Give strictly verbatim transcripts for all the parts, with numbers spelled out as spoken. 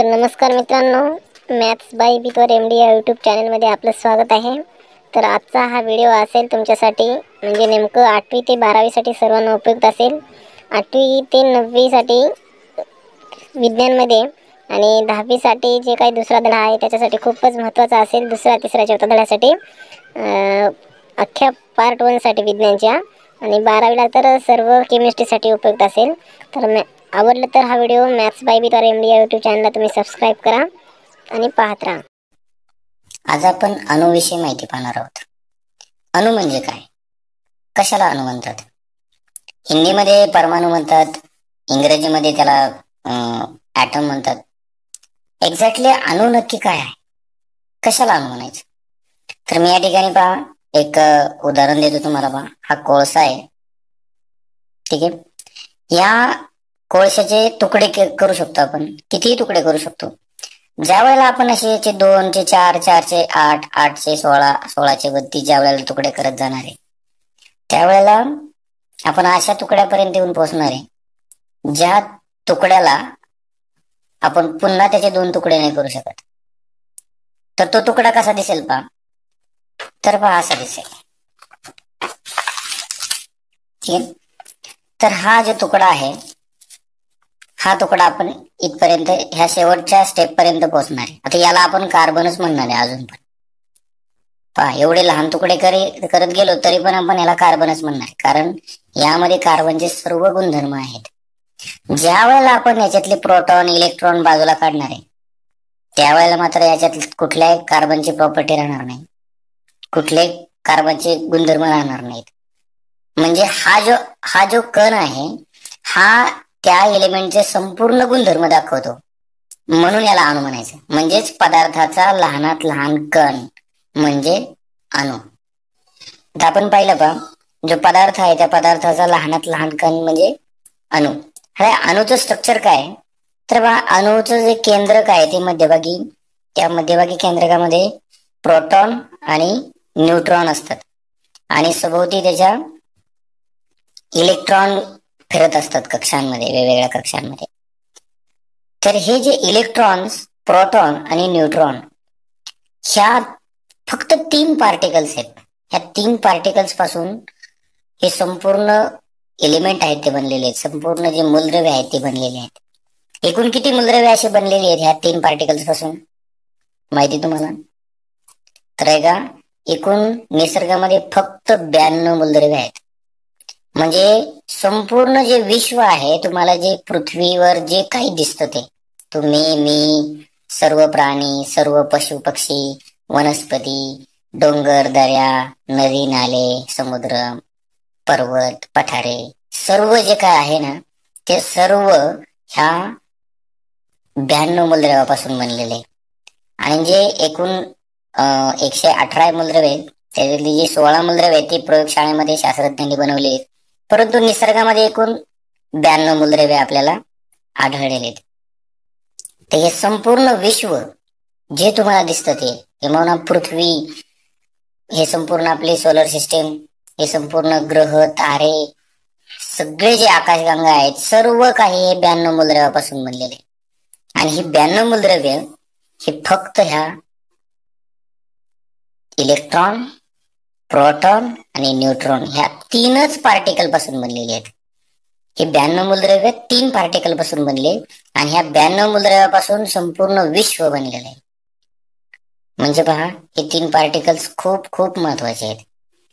तर नमस्कार मित्रांनो, मॅथ्स बाय बिटवर एम डी या यूट्यूब चॅनलमध्ये आपलं स्वागत आहे। तर आजचा हा व्हिडिओ असेल तुमच्यासाठी म्हणजे नेमकं आठवी ते बारावीसाठी सर्वांना उपयुक्त असेल। आठवी ते नववीसाठी विज्ञानमध्ये आणि दहावीसाठी जे काही दुसरा धडा आहे त्याच्यासाठी खूपच महत्त्वाचा असेल। दुसरा तिसरा चौथा धड्यासाठी अख्ख्या पार्ट वनसाठी विज्ञानच्या आणि बारावीला तर सर्व केमिस्ट्रीसाठी उपयुक्त असेल। तर मॅ आवडलं तर हा व्हिडिओ मॅथ्स बाय बिटवर एम डी या यूट्यूब चॅनलला तुम्ही सबस्क्राईब करा आणि पाहत राहा। आज आपण अणुविषयी माहिती पाहणार आहोत। अणु म्हणजे काय, कशाला अणु म्हणतात? हिंदीमध्ये परमाणु म्हणतात, इंग्रजीमध्ये त्याला ॲटम म्हणतात। एक्झॅक्टली अणु नक्की काय आहे, कशाला अणु म्हणायचं? तर मी या ठिकाणी पहा एक उदाहरण देतो तुम्हाला। पहा, हा कोळसा आहे, ठीक आहे। या कोळशाचे तुकडे करू शकतो आपण, कितीही तुकडे करू शकतो। ज्या वेळेला आपण असे याचे दोनचे चार, चारचे आठ, आठचे सोळा, सोळाचे बत्तीस ज्या वेळेला तुकडे करत जाणार आहे त्यावेळेला आपण अशा तुकड्यापर्यंत येऊन पोहोचणार आहे ज्या तुकड्याला आपण पुन्हा त्याचे दोन तुकडे नाही करू शकत। तर तो तुकडा कसा दिसेल पहा, तर पहा असा दिसेल, ठीक आहे। तर हा जो तुकडा आहे हा तुकडा आपण इथपर्यंत ह्या शेवटच्या स्टेप पर्यंत पोहोचणार आहे। आता याला आपण कार्बनच म्हणणार आहे अजून पण। पहा, एवढे लहान तुकडे करी करत गेलो तरी पण आपण याला कार्बनच म्हणणार आहे, कारण यामध्ये कार्बनचे सर्व गुणधर्म आहेत। ज्या वेळेला आपण याच्यातले प्रोटॉन इलेक्ट्रॉन बाजूला काढणार आहे त्यावेळेला मात्र याच्यात कुठल्याही कार्बनची प्रॉपर्टी राहणार नाही, कुठलेही कार्बनचे गुणधर्म राहणार नाहीत। म्हणजे हा जो हा जो कण आहे हा त्या एलिमेंटचे संपूर्ण गुणधर्म दाखवतो, म्हणून याला अणु म्हणायचं। म्हणजेच पदार्थाचा लहानात लहान कण म्हणजे अणु। आता आपण पाहिलं पहा, जो पदार्थ आहे त्या पदार्थाचा लहानात लहान कण म्हणजे अणु। अरे अणुचं स्ट्रक्चर काय, तर पहा अणुचं जे केंद्रक आहे ते मध्यभागी, त्या मध्यभागी केंद्रकामध्ये प्रोटॉन आणि न्यूट्रॉन असतात आणि सभोवती त्याच्या इलेक्ट्रॉन फिरत असतात कक्षांमध्ये, वेगवेगळ्या कक्षांमध्ये। तर हे जे इलेक्ट्रॉन्स, प्रोटॉन आणि न्यूट्रॉन ह्या फक्त तीन पार्टिकल्स आहेत। ह्या तीन पार्टिकल्स पासून हे संपूर्ण एलिमेंट आहेत ते बनलेले आहेत, संपूर्ण जे मूलद्रव्य आहेत ते बनलेले आहेत। एकूण किती मूलद्रव्य असे बनलेले आहेत ह्या तीन पार्टिकल्स पासून माहिती तुम्हाला? तर आहे का, एकूण निसर्गामध्ये फक्त ब्याण्णव मूलद्रव्य आहेत। म्हणजे संपूर्ण जे विश्व आहे, तुम्हाला जे पृथ्वीवर जे काही दिसतं ते तुम्ही, मी, सर्व प्राणी, सर्व पशु पक्षी, वनस्पती, डोंगर, दऱ्या, नदी नाले, समुद्र, पर्वत, पठारे, सर्व जे काय आहे ना ते सर्व ह्या ब्याण्णव मूलद्रव्यापासून बनलेले। आणि जे एकूण एकशे अठरा मूलद्रव्य त्याच्यातली जी सोळा मूलद्रव्य ती प्रयोगशाळेमध्ये शास्त्रज्ञांनी बनवली आहेत, परंतु निसर्गामध्ये एकूण ब्याण्णव मूलद्रव्य आपल्याला आढळलेले आहेत। तर हे संपूर्ण विश्व जे तुम्हाला दिसतं ते किंवा पृथ्वी, हे संपूर्ण आपले सोलर सिस्टीम, हे संपूर्ण ग्रह, तारे, सगळे जे आकाशगंगा आहेत, सर्व काही हे ब्याण्णव मूलद्रव्यापासून बनलेले। आणि ही ब्याण्णव मूलद्रव्य हे फक्त ह्या इलेक्ट्रॉन, प्रोटॉन आणि न्यूट्रॉन ह्या तीनच पार्टिकल पासून बनलेले आहेत। हे ब्याण्णव मूलद्रव्य तीन पार्टिकल पासून बनले आणि ह्या ब्याण्णव मूलद्रव्यापासून संपूर्ण विश्व बनलेलं आहे। म्हणजे पहा, हे तीन पार्टिकल्स खूप खूप महत्वाचे आहेत।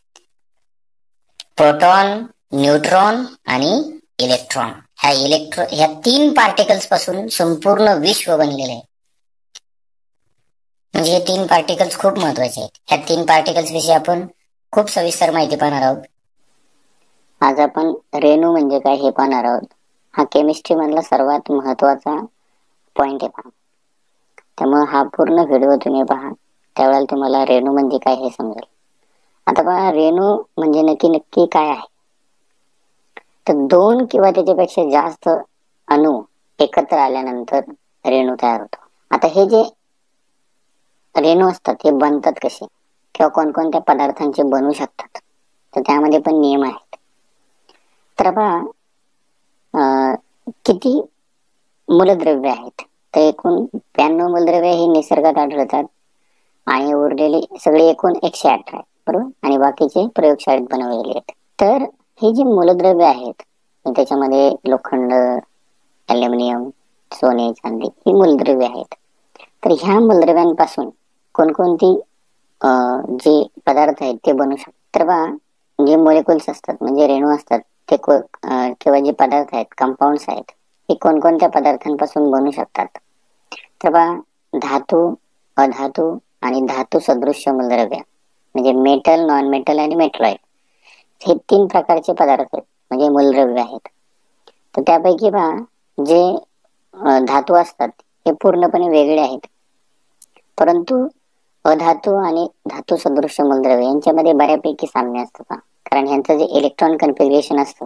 प्रोटॉन, न्यूट्रॉन आणि इलेक्ट्रॉन, ह्या इलेक्ट्रॉन ह्या तीन पार्टिकल्स पासून संपूर्ण विश्व बनलेले आहे। म्हणजे हे तीन पार्टिकल्स खूप महत्वाचे आहेत। ह्या तीन पार्टिकल्स विषयी आपण खूप सविस्तर माहिती पाहणार आहोत। आज आपण रेणू म्हणजे काय हे पाहणार आहोत। हा केमिस्ट्री मधला सर्वात महत्वाचा पॉइंट आहे पहा, त्यामुळे हा पूर्ण व्हिडिओ तुम्ही पहा, त्यावेळेला तुम्हाला रेणू म्हणजे काय हे समजेल। आता पहा, रेणू म्हणजे नक्की नक्की काय आहे, तर दोन किंवा त्याच्यापेक्षा जास्त अणु एकत्र आल्यानंतर रेणू तयार होतो। आता हे जे रेणू असतात हे बनतात कसे किंवा कोणकोणत्या पदार्थांचे बनू शकतात, तर त्यामध्ये पण नियम आहेत। तर पहा, किती मूलद्रव्य आहेत तर एकूण ब्याण्णव मूलद्रव्ये ही निसर्गात आढळतात आणि उरलेली सगळी एकूण एकशे अठरा आहे, बरोबर. आणि बाकीचे प्रयोगशाळेत बनवलेले आहेत. तर ही जी मूलद्रव्ये आहेत त्याच्यामध्ये लोखंड, ॲल्युमिनियम, सोने, चांदी ही मूलद्रव्ये आहेत. तर ह्या मूलद्रव्यांपासून कोणकोणती जे पदार्थ आहेत ते बनू शकतात. तर बा जे मॉलिक्युल्स असतात म्हणजे रेणू असतात ते किंवा जे पदार्थ आहेत, कंपाऊंड्स आहेत, हे कोणकोणत्या पदार्थांपासून बनू शकतात. तर बा धातू, अधातू आणि धातू सदृश्य मूलद्रव्य म्हणजे मेटल, नॉन मेटल आणि मेटलॉइड हे तीन प्रकारचे पदार्थ आहेत म्हणजे मूलद्रव्य आहेत. तर त्यापैकी पहा जे धातू असतात हे पूर्णपणे वेगळे आहेत, परंतु अधातू आणि धातू सदृश्य मूलद्रव्य यांच्यामध्ये बऱ्यापैकी साम्य असतं, कारण ह्यांचं जे इलेक्ट्रॉन कन्फिगरेशन असतं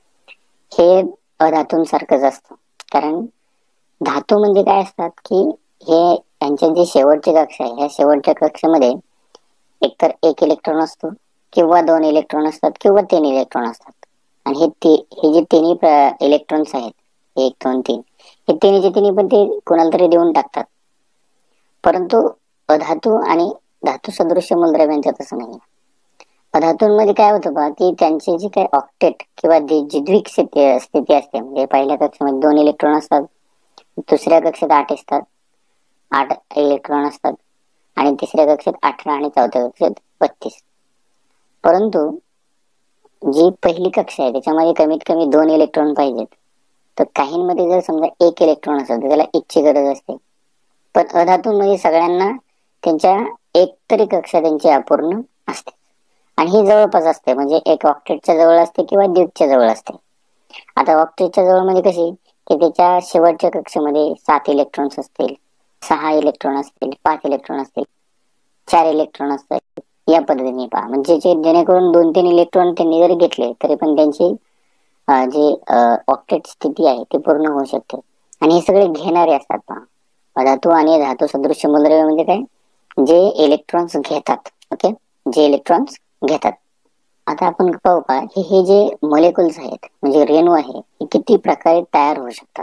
हे अधातूंसारखंच असतं. कारण धातू म्हणजे काय असतात की हे यांचे जे शेवटचे कक्ष आहे, ह्या शेवटच्या कक्षामध्ये एकतर एक इलेक्ट्रॉन असतो किंवा दोन इलेक्ट्रॉन असतात किंवा तीन इलेक्ट्रॉन असतात. आणि हे ती हे जे तिन्ही इलेक्ट्रॉन्स आहेत एक दोन तीन हे तिन्हीचे तिन्ही पण ते कोणाला तरी देऊन टाकतात. परंतु अधातू आणि धातू सदृश्य मूलद्रव्यांचं तसं नाही. अधातूंमध्ये काय होतं बा की त्यांचे जे काही ऑक्टेट किंवा द्विध्रुविक स्थिती असते म्हणजे पहिल्या कक्षामध्ये दोन इलेक्ट्रॉन असतात, दुसऱ्या कक्षात आठ असतात आठ इलेक्ट्रॉन असतात आणि तिसऱ्या कक्षात अठरा आणि चौथ्या कक्षात बत्तीस. परंतु जी पहिली कक्षा आहे त्याच्यामध्ये कमीत कमी दोन इलेक्ट्रॉन पाहिजेत. तर काहींमध्ये जर समजा एक इलेक्ट्रॉन असेल तर त्याला एकची गरज असते, पण अधातूंमध्ये सगळ्यांना त्यांच्या एक तरी कक्षा त्यांची अपूर्ण असते आणि ही जवळपास असते म्हणजे एक ऑक्टेटच्या जवळ असते किंवा द्वितच्या जवळ असते. आता ऑक्टेटच्या जवळ म्हणजे कशी की त्याच्या शेवटच्या कक्षेमध्ये सात इलेक्ट्रॉन्स असतील, सहा इलेक्ट्रॉन असतील, पाच इलेक्ट्रॉन असतील, चार इलेक्ट्रॉन असतील, या पद्धतीने पहा म्हणजे जेणेकरून दोन तीन इलेक्ट्रॉन त्यांनी जरी घेतले तरी पण त्यांची जे ऑक्टेट स्थिती आहे ती पूर्ण होऊ शकते. आणि हे सगळे घेणारे असतात पहा. अधातू आणि धातू सदृश्य मूलद्रव्य म्हणजे काय, जे इलेक्ट्रॉन्स घेतात. ओके, जे इलेक्ट्रॉन्स घेतात. आता आपण पाहू का हे हे जे मॉलिक्युल्स आहेत म्हणजे रेणू आहे हे किती प्रकारे तयार होऊ शकतात.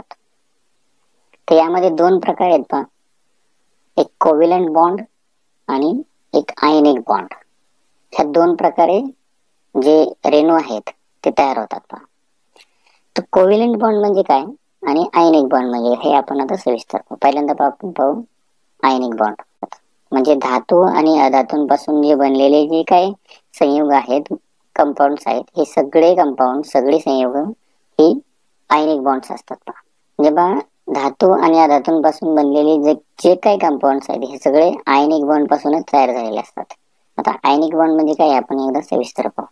तर यामध्ये दोन प्रकार आहेत पहा, एक कोव्हॅलेंट बॉन्ड आणि एक आयनिक बॉन्ड. ह्या दोन प्रकारे जे रेणू आहेत ते तयार होतात पहा. तर कोव्हॅलेंट बॉन्ड म्हणजे काय आणि आयनिक बॉन्ड म्हणजे हे आपण आता सविस्तर पाहू. पहिल्यांदा आपण पाहू आयनिक बॉन्ड. म्हणजे धातू आणि अधातूंपासून जे बनलेले जे काही संयुग आहेत, कंपाऊंड्स आहेत, हे सगळे कंपाऊंड सगळे संयुग ही आयनिक बॉन्ड्स असतात पहा. म्हणजे पहा धातू आणि अधातूंपासून बनलेले जे जे काही कंपाऊंड्स आहेत हे सगळे आयनिक बॉन्ड पासूनच तयार झालेले असतात. आता आयनिक बॉन्ड म्हणजे काय आपण एकदा सविस्तर पाहू.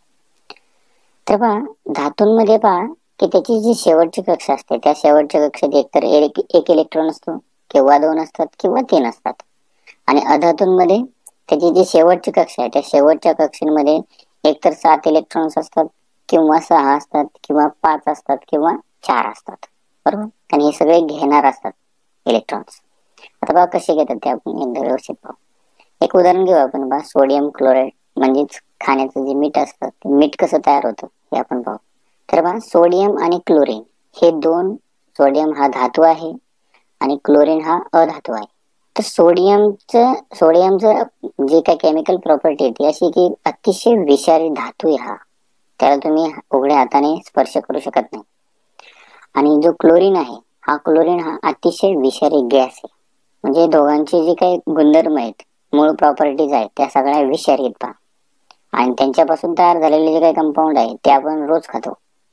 तर पहा धातूंमध्ये पहा की त्याची जी शेवटची कक्षा असते त्या शेवटच्या कक्षेत एकतर एक, एक इलेक्ट्रॉन असतो किंवा दोन असतात किंवा तीन असतात. आणि अधातूंमध्ये त्याची जी शेवटची कक्षा आहे त्या शेवटच्या कक्षेमध्ये एकतर सात इलेक्ट्रॉन्स असतात किंवा सहा असतात किंवा पाच असतात किंवा चार असतात, बरोबर. आणि हे सगळे घेणार असतात इलेक्ट्रॉन्स. आता बघा कसे घेतात ते आपण एकदा व्यवस्थित पाहू. एक उदाहरण घेऊ आपण बघा, सोडियम क्लोराईड म्हणजेच खाण्याचं जे मीठ असतं ते मीठ कसं तयार होतं हे आपण पाहू. तर बघा सोडियम आणि क्लोरीन हे दोन, सोडियम हा धातू आहे आणि क्लोरीन हा अधातू आहे. तर सोडियमचं सोडियमचं जे काही केमिकल प्रॉपर्टी आहे ती अशी की अतिशय विषारी धातू आहे हा, त्याला तुम्ही उघड्या हाताने स्पर्श करू शकत नाही. आणि जो क्लोरीन आहे हा क्लोरीन हा अतिशय विषारी गॅस आहे. म्हणजे दोघांचे जे काही गुणधर्म आहेत, मूळ प्रॉपर्टीज आहेत त्या सगळ्या विषारी आहेत पहा. आणि त्यांच्यापासून तयार झालेले जे काही कंपाऊंड आहे ते आपण रोज खातो.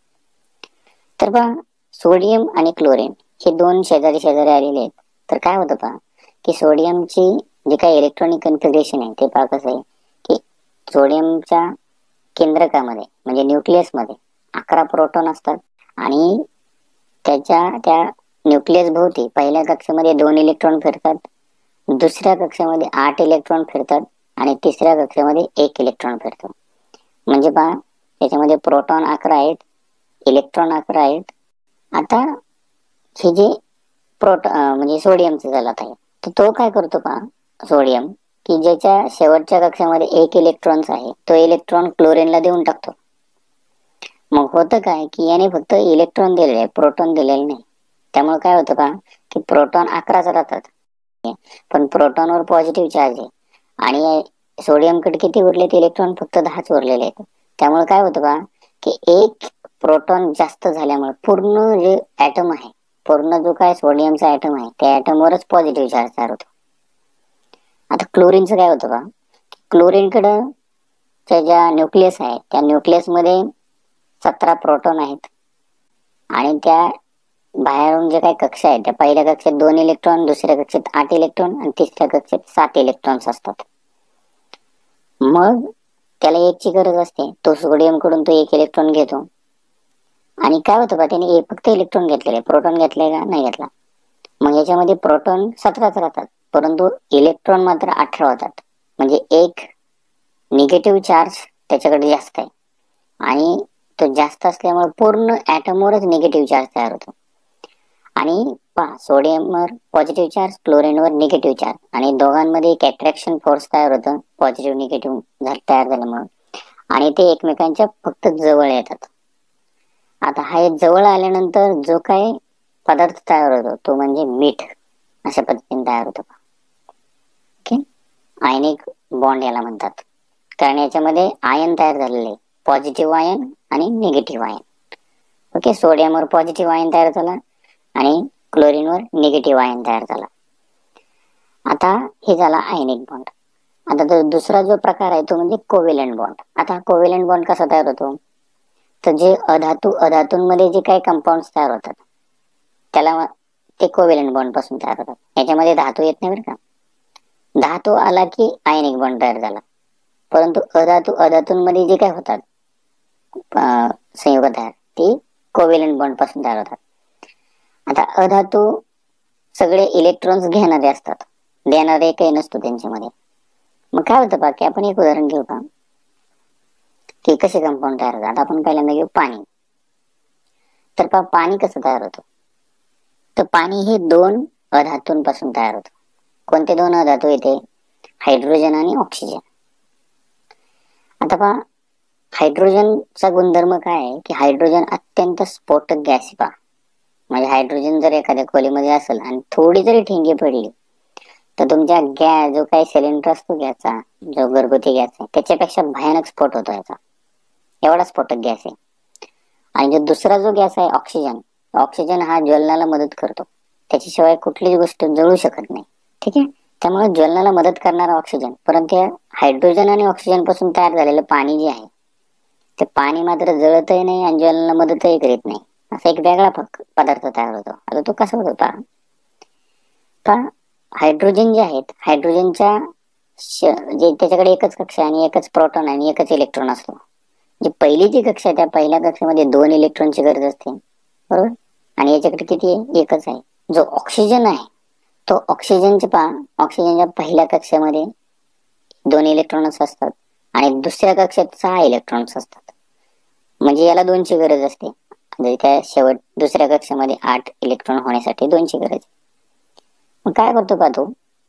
तर पहा सोडियम आणि क्लोरीन हे दोन शेजारी शेजारी आलेले आहेत. तर काय होतं पहा की सोडियमची जे काही इलेक्ट्रॉनिक कन्फिगरेशन आहे ते पहा कसं आहे की सोडियमच्या केंद्रकामध्ये म्हणजे न्यूक्लियस मध्ये अकरा प्रोटॉन असतात आणि त्याच्या त्या न्यूक्लियस भोवती पहिल्या कक्षेमध्ये दोन इलेक्ट्रॉन फिरतात, दुसऱ्या कक्षेमध्ये आठ इलेक्ट्रॉन फिरतात आणि तिसऱ्या कक्षेमध्ये एक इलेक्ट्रॉन फिरतो. म्हणजे पहा त्याच्यामध्ये प्रोटॉन अकरा आहेत, इलेक्ट्रॉन अकरा आहेत. आता हे जे प्रोटॉन म्हणजे सोडियमचं झालं आहे तर तो काय करतो पहा सोडियम की ज्याच्या शेवटच्या कक्षामध्ये एक इलेक्ट्रॉन्स आहे तो इलेक्ट्रॉन क्लोरीनला देऊन टाकतो. मग होतं काय की याने फक्त इलेक्ट्रॉन दिलेले, प्रोटॉन दिलेले नाही, त्यामुळे काय होतं पहा की प्रोटॉन अकराच राहतात, पण प्रोटॉनवर पॉझिटिव्ह चार्ज आहे आणि सोडियमकडे किती उरलेत इलेक्ट्रॉन, फक्त दहाच उरलेले आहेत. त्यामुळे काय होतं पहा की एक प्रोटॉन जास्त झाल्यामुळे पूर्ण जे ऍटम आहे, पूर्ण जो काय सोडियमचा ऍटम आहे त्या ऍटमवरच पॉझिटिव्ह चार्ज तयार होतो. आता क्लोरीनचं काय होतं पहा, क्लोरीनकडं ज्या न्यूक्लियस आहे त्या न्यूक्लियस मध्ये सतरा प्रोटॉन आहेत आणि त्या बाहेरून जे काही कक्षा आहेत त्या पहिल्या कक्षेत दोन इलेक्ट्रॉन, दुसऱ्या कक्षेत आठ इलेक्ट्रॉन आणि तिसऱ्या कक्षेत सात इलेक्ट्रॉन्स असतात. मग त्याला एकची गरज असते, तो सोडियम कडून तो एक इलेक्ट्रॉन घेतो आणि काय होतं बा त्याने फक्त इलेक्ट्रॉन घेतलेले, प्रोटॉन घेतले का नाही घेतला. मग याच्यामध्ये प्रोटॉन सतराच राहतात परंतु इलेक्ट्रॉन मात्र अठरा होतात. म्हणजे एक निगेटिव्ह चार्ज त्याच्याकडे जास्त आहे आणि तो जास्त असल्यामुळे पूर्ण ऍटमवरच निगेटिव्ह चार्ज तयार होतो. आणि पहा सोडियमवर पॉझिटिव्ह चार्ज, क्लोरीनवर निगेटिव्ह चार्ज आणि दोघांमध्ये एक अट्रॅक्शन फोर्स तयार होतं पॉझिटिव्ह निगेटिव्ह तयार झाल्यामुळे आणि ते एकमेकांच्या फक्त जवळ येतात. आता हा जवळ आल्यानंतर जो काही पदार्थ तयार होतो तो म्हणजे मीठ अशा पद्धतीने तयार होतो. ओके, आयनिक बॉन्ड याला म्हणतात, कारण याच्यामध्ये आयन तयार झालेले, पॉझिटिव्ह आयन आणि निगेटिव्ह आयन. ओके, सोडियमवर पॉझिटिव्ह आयन तयार झाला आणि क्लोरीनवर निगेटिव्ह आयन तयार झाला. आता हे झाला आयनिक बॉन्ड. आता तो दुसरा जो प्रकार आहे तो म्हणजे कोव्हॅलेंट बॉन्ड. आता कोव्हॅलेंट बॉन्ड कसा तयार होतो, तर जे अधातू अधातूंमध्ये जे काही कंपाऊंड्स तयार होतात त्याला ते कोव्हॅलेंट बॉन्ड पासून तयार होतात. याच्यामध्ये धातू येत नाही बरं का, धातू आला की आयनिक बॉन्ड तयार झाला, परंतु अधातू अधातूंमध्ये जे काही होतात संयुग तयार ती कोव्हॅलेंट बॉन्ड पासून तयार होतात. आता अधातू सगळे इलेक्ट्रॉन्स घेणारे असतात, देणारे काही नसतो त्यांच्यामध्ये. मग काय होतं पहा की आपण एक उदाहरण घेऊ का की कसे कंपाऊंड तयार होतात. आपण पहिल्यांदा घेऊ पाणी. तर पहा पाणी कसं तयार होतं, तर पाणी हे दोन अधातूंपासून तयार होतं. कोणते दोन अधातू येते, हायड्रोजन आणि ऑक्सिजन. आता पहा हायड्रोजनचा गुणधर्म काय आहे की हायड्रोजन अत्यंत स्फोटक गॅस आहे पहा. म्हणजे हायड्रोजन जर एखाद्या खोलीमध्ये असेल आणि थोडी जरी ठिणगी पडली तर तुमच्या गॅस जो काही सिलेंडर असतो गॅसचा, जो घरगुती गॅस आहे त्याच्यापेक्षा भयानक स्फोट होतो याचा, एवढा स्फोटक गॅस आहे. आणि जो दुसरा जो गॅस आहे ऑक्सिजन, ऑक्सिजन हा ज्वलनाला मदत करतो, त्याच्याशिवाय कुठलीच गोष्ट जळू शकत नाही. ठीक आहे, त्यामुळे ज्वलनाला मदत करणारा ऑक्सिजन, परंतु हायड्रोजन आणि ऑक्सिजन पासून तयार झालेलं पाणी जे आहे ते पाणी मात्र जळतही नाही आणि ज्वलनाला मदतही करीत नाही, असा एक वेगळा पदार्थ तयार होतो. आता तो कसा होतो पहा, पहा हायड्रोजन जे आहेत, हायड्रोजनच्या जे त्याच्याकडे एकच कक्षा आणि एकच प्रोटॉन आणि एकच इलेक्ट्रॉन असतो. जी पहिली जी कक्षा आहे त्या पहिल्या कक्षेमध्ये दोन इलेक्ट्रॉनची गरज असते, बरोबर, आणि याच्याकडे किती आहे, एकच आहे. जो ऑक्सिजन आहे तो ऑक्सिजनचे पहा, ऑक्सिजनच्या पहिल्या कक्षेमध्ये दोन इलेक्ट्रॉन्स असतात आणि दुसऱ्या कक्षेत सहा इलेक्ट्रॉन्स असतात. म्हणजे याला दोनची गरज असते, म्हणजे त्या शेवट दुसऱ्या कक्षेमध्ये आठ इलेक्ट्रॉन होण्यासाठी दोनची गरज. मग काय करतो पहा, तो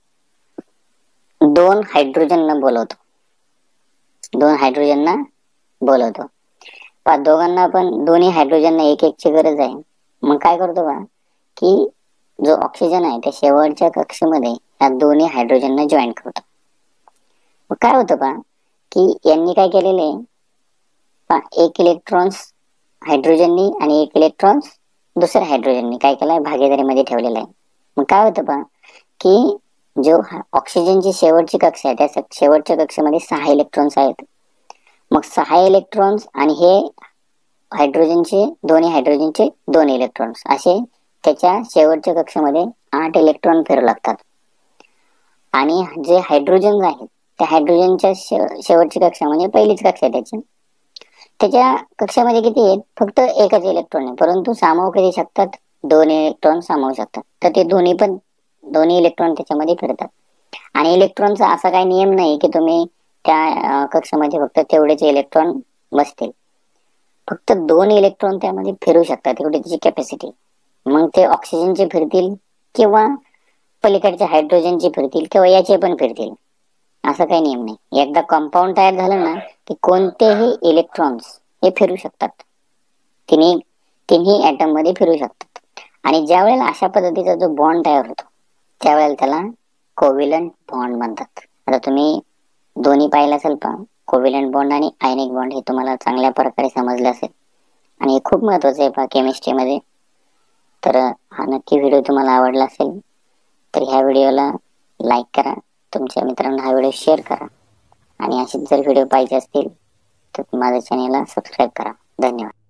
दोन हायड्रोजनना बोलवतो, दोन हायड्रोजनना बोलवतो पहा, दोघांना पण दोन्ही हायड्रोजनना एक एकची गरज आहे. मग काय करतो पहा की जो ऑक्सिजन आहे त्या शेवटच्या कक्षेमध्ये या दोन्ही हायड्रोजनना जॉईन करतो. मग काय होतं पहा की यांनी काय केलेले पहा, एक इलेक्ट्रॉन्स हायड्रोजननी आणि एक इलेक्ट्रॉन्स दुसऱ्या हायड्रोजननी काय केलाय, भागीदारीमध्ये ठेवलेला आहे. मग काय होतं पहा की जो ऑक्सिजनची शेवटची कक्षा आहे त्या शेवटच्या कक्षेमध्ये सहा इलेक्ट्रॉन्स आहेत. मग सहा इलेक्ट्रॉन्स आणि हे हायड्रोजनचे दोन्ही हायड्रोजनचे दोन इलेक्ट्रॉन्स असे त्याच्या शेवटच्या कक्षेमध्ये आठ इलेक्ट्रॉन फिरू लागतात. आणि जे हायड्रोजन आहेत त्या हायड्रोजनच्या शेवटची कक्षा म्हणजे पहिलीच कक्षा आहे त्याची, त्याच्या कक्षामध्ये किती आहेत, फक्त एकच इलेक्ट्रॉन आहे, परंतु सामावू कधी शकतात, दोन इलेक्ट्रॉन सामावू शकतात. तर ते दोन्ही पण दोन्ही इलेक्ट्रॉन त्याच्यामध्ये फिरतात. आणि इलेक्ट्रॉनचा असा काही नियम नाही की तुम्ही त्या कक्षामध्ये फक्त तेवढेच इलेक्ट्रॉन बसतील, फक्त दोन इलेक्ट्रॉन त्यामध्ये फिरू शकतात, एवढी त्याची कॅपॅसिटी. मग ते ऑक्सिजनचे फिरतील किंवा पलीकडच्या हायड्रोजनचे फिरतील किंवा याचे पण फिरतील, असा काही नियम नाही. एकदा कंपाऊंड तयार झालं ना की कोणतेही इलेक्ट्रॉन्स हे फिरू शकतात, तिन्ही तिन्ही ऍटम मध्ये फिरू शकतात. आणि ज्या वेळेला अशा पद्धतीचा जो बॉन्ड तयार होतो त्यावेळेला त्याला कोव्हॅलेंट बॉन्ड म्हणतात. आता तुम्ही दोन्ही पाहिलं असेल पहा, कोव्हॅलेंट बॉन्ड आणि आयनिक बॉन्ड हे तुम्हाला चांगल्या प्रकारे समजले असेल आणि हे खूप महत्वाचं आहे पहा केमिस्ट्रीमध्ये. तर हा नक्की व्हिडिओ तुम्हाला आवडला असेल तर ह्या व्हिडिओला लाईक करा, तुमच्या मित्रांना हा व्हिडिओ शेअर करा आणि असेच जर व्हिडिओ पाहिजे असतील तर माझ्या चॅनेलला सबस्क्राईब करा. धन्यवाद.